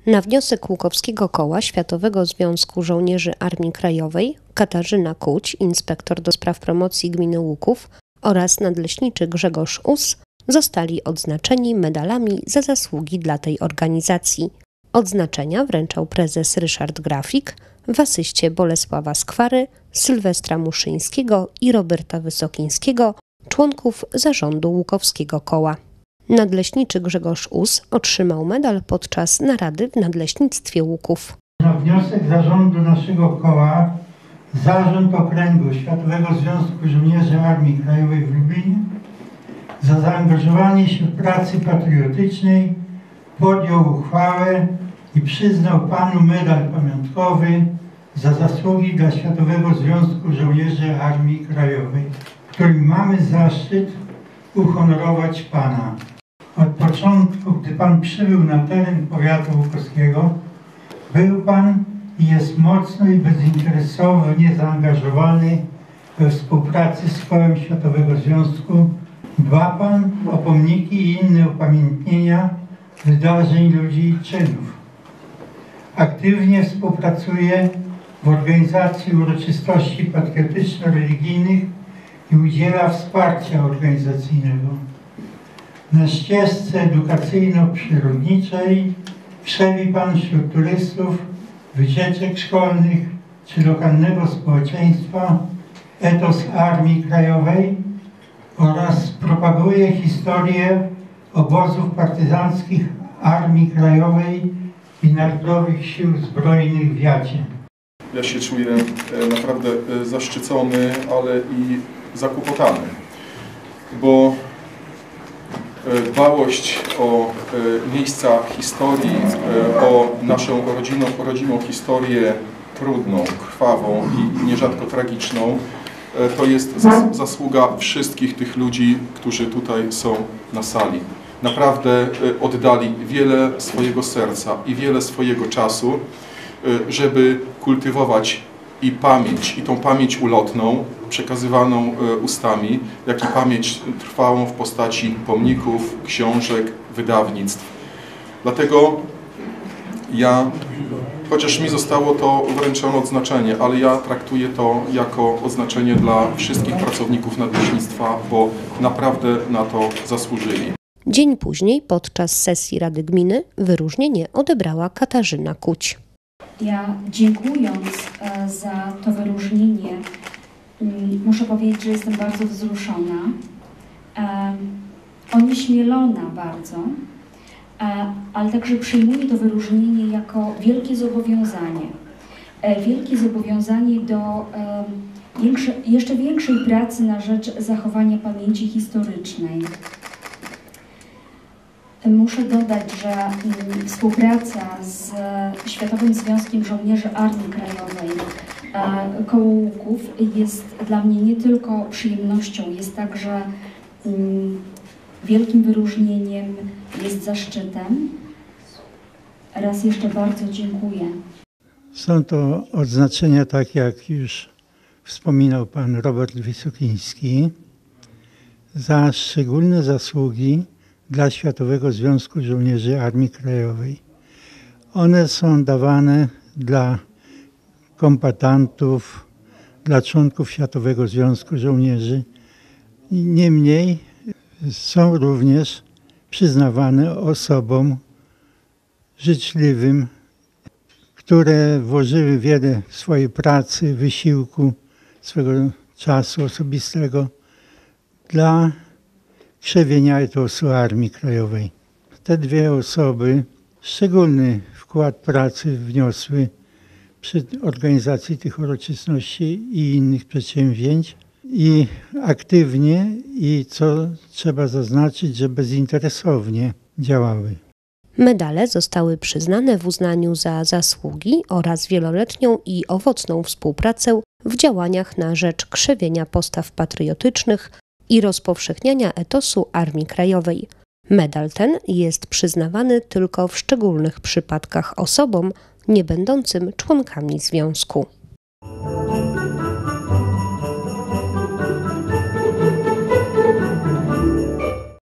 Na wniosek Łukowskiego Koła Światowego Związku Żołnierzy Armii Krajowej Katarzyna Kuć, inspektor do spraw promocji gminy Łuków, oraz nadleśniczy Grzegorz Us zostali odznaczeni medalami za zasługi dla tej organizacji. Odznaczenia wręczał prezes Ryszard Grafik w asyście Bolesława Skwary, Sylwestra Muszyńskiego i Roberta Wysokińskiego, członków zarządu Łukowskiego Koła. Nadleśniczy Grzegorz Us otrzymał medal podczas narady w Nadleśnictwie Łuków. Na wniosek zarządu naszego koła Zarząd Okręgu Światowego Związku Żołnierzy Armii Krajowej w Lublinie za zaangażowanie się w pracy patriotycznej podjął uchwałę i przyznał panu medal pamiątkowy za zasługi dla Światowego Związku Żołnierzy Armii Krajowej, którym mamy zaszczyt uhonorować pana. Od początku, gdy pan przybył na teren powiatu łukowskiego, był pan i jest mocno i bezinteresownie zaangażowany we współpracy z Kołem Światowego Związku. Dba pan o pomniki i inne upamiętnienia wydarzeń, ludzi i czynów. Aktywnie współpracuje w organizacji uroczystości patriotyczno-religijnych i udziela wsparcia organizacyjnego. Na ścieżce edukacyjno-przyrodniczej krzewi pan wśród turystów, wycieczek szkolnych czy lokalnego społeczeństwa etos Armii Krajowej oraz propaguje historię obozów partyzanckich Armii Krajowej i Narodowych Sił Zbrojnych w Jacie. Ja się czuję naprawdę zaszczycony, ale i zakłopotany, bo dbałość o miejsca historii, o naszą rodzimą historię trudną, krwawą i nierzadko tragiczną, to jest zasługa wszystkich tych ludzi, którzy tutaj są na sali. Naprawdę oddali wiele swojego serca i wiele swojego czasu, żeby kultywować i pamięć, i tą pamięć ulotną, przekazywaną ustami, jak i pamięć trwałą w postaci pomników, książek, wydawnictw. Dlatego ja, chociaż mi zostało to wręczone odznaczenie, ale ja traktuję to jako odznaczenie dla wszystkich pracowników nadleśnictwa, bo naprawdę na to zasłużyli. Dzień później, podczas sesji Rady Gminy, wyróżnienie odebrała Katarzyna Kuć. Ja, dziękując za to wyróżnienie, muszę powiedzieć, że jestem bardzo wzruszona, onieśmielona bardzo, ale także przyjmuję to wyróżnienie jako wielkie zobowiązanie. Wielkie zobowiązanie do jeszcze większej pracy na rzecz zachowania pamięci historycznej. Muszę dodać, że współpraca z Światowym Związkiem Żołnierzy Armii Krajowej koło Łuków jest dla mnie nie tylko przyjemnością, jest także wielkim wyróżnieniem, jest zaszczytem. Raz jeszcze bardzo dziękuję. Są to odznaczenia, tak jak już wspominał pan Robert Wysokiński, za szczególne zasługi dla Światowego Związku Żołnierzy Armii Krajowej. One są dawane dla kombatantów, dla członków Światowego Związku Żołnierzy. Niemniej są również przyznawane osobom życzliwym, które włożyły wiele swojej pracy, wysiłku, swego czasu osobistego dla krzewienia etosu Armii Krajowej. Te dwie osoby szczególny wkład pracy wniosły przy organizacji tych uroczystości i innych przedsięwzięć i aktywnie i, co trzeba zaznaczyć, że bezinteresownie działały. Medale zostały przyznane w uznaniu za zasługi oraz wieloletnią i owocną współpracę w działaniach na rzecz krzewienia postaw patriotycznych i rozpowszechniania etosu Armii Krajowej. Medal ten jest przyznawany tylko w szczególnych przypadkach osobom nie będącym członkami związku.